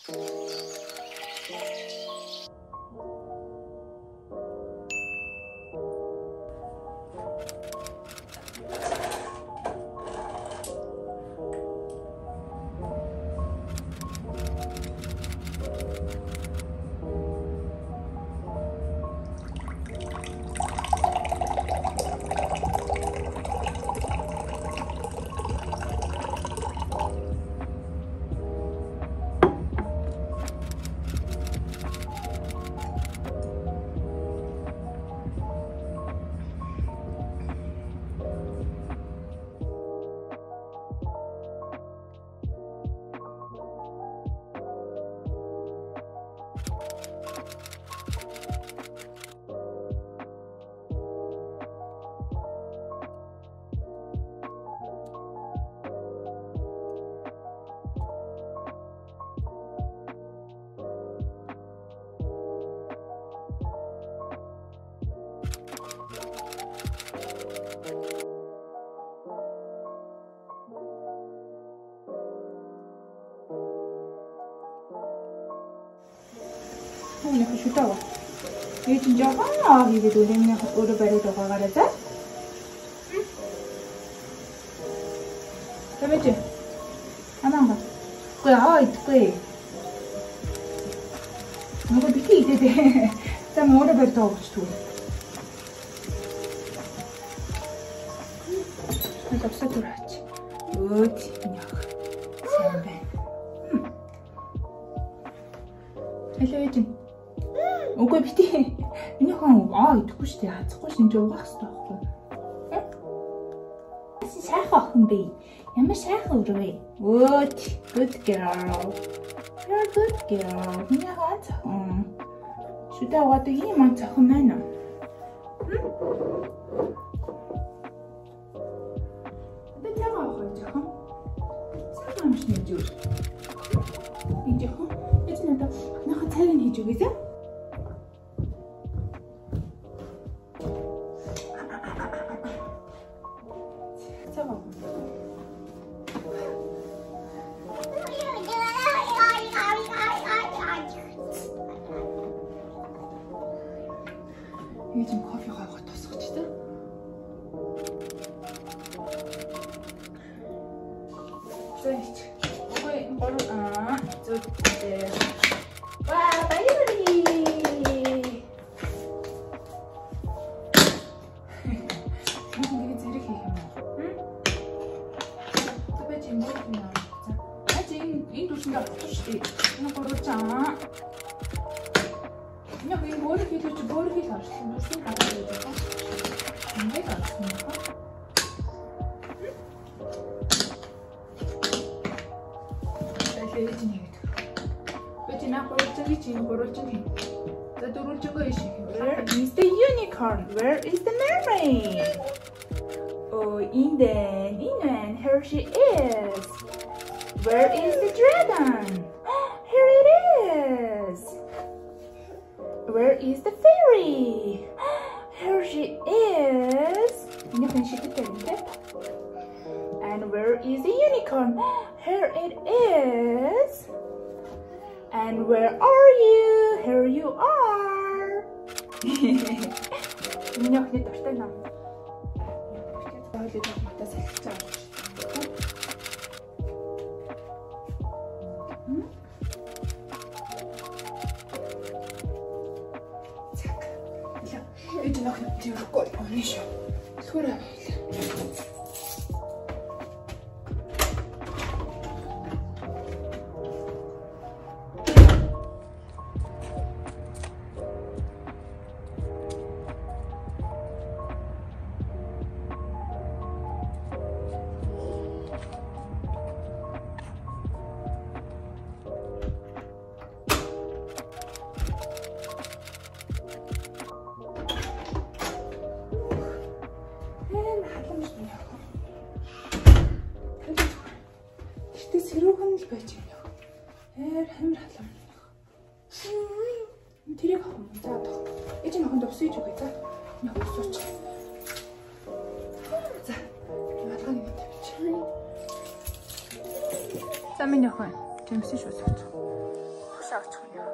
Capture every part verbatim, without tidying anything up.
Minä kysytään. Nyt on jotain hiivi tuli minä uuden peritoka kadeta. Tämäkin. Ananko? Kuinka ait kui? No kun piti tehdä. Tämä uuden peritoka tuli. Nyt on se turhatsi. Uutsi minä. Sen. Hello. Угүй бити. Миний хон аа идэхгүй шүү дээ. Хацахгүй шин жуугах хэрэгтэй байхгүй. Яасан сайхан охин бэ? Ямар сайхан өрөө вэ? Good, good girl. You're a good girl. Миний хон цахан. Шүдэ аваад ийм ман цахан байна уу? Тэ цагаа авах цахан. Цагаа маш нэг юу? Ийм цахан. Эцэг надад нахаа цайг хийж өгье зэ. 이게 좀 커피가 같았어, 진짜? Cześć. Ой, 바로 아, 저 이제 와, 바이올리. 이게 저렇게 해요. 응? 도대체 뭐냐? 자, 아직 이 도시가 없지. 이거 그렇자. 그냥 이 머리 길지 머리 길 다시 무슨 말이야 이거? 문제가 없습니까? 응? Where is the unicorn? Where is the mermaid? Oh, Inden, Inden, here she is. Where is the dragon? Here it is. Where is the fairy? Here she is. And where is the unicorn? Here it is. And where are you? Here you are. Minyak ne taştan nam. Böyle yapmakta seçeceğim. 이제 나 그냥 뒤로 꺼. 아니셔. 소리 안 해. 새로운 게 있지. 에, 힘을 하려면. 들이 가고 자, 더. 이제 나 근데 없이 주겠다. 그냥 없었지. 자, 마당에 있는데. 쌈이 약간 좀 쓰셔서. шаагчихна.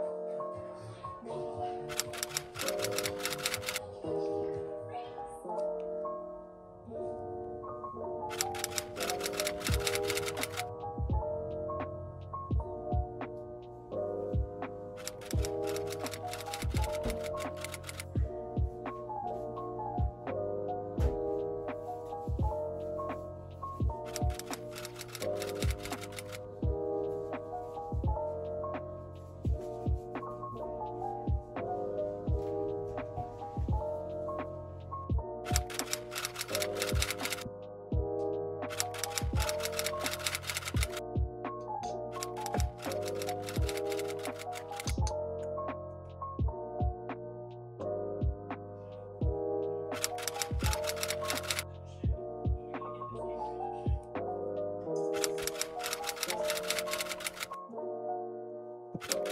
You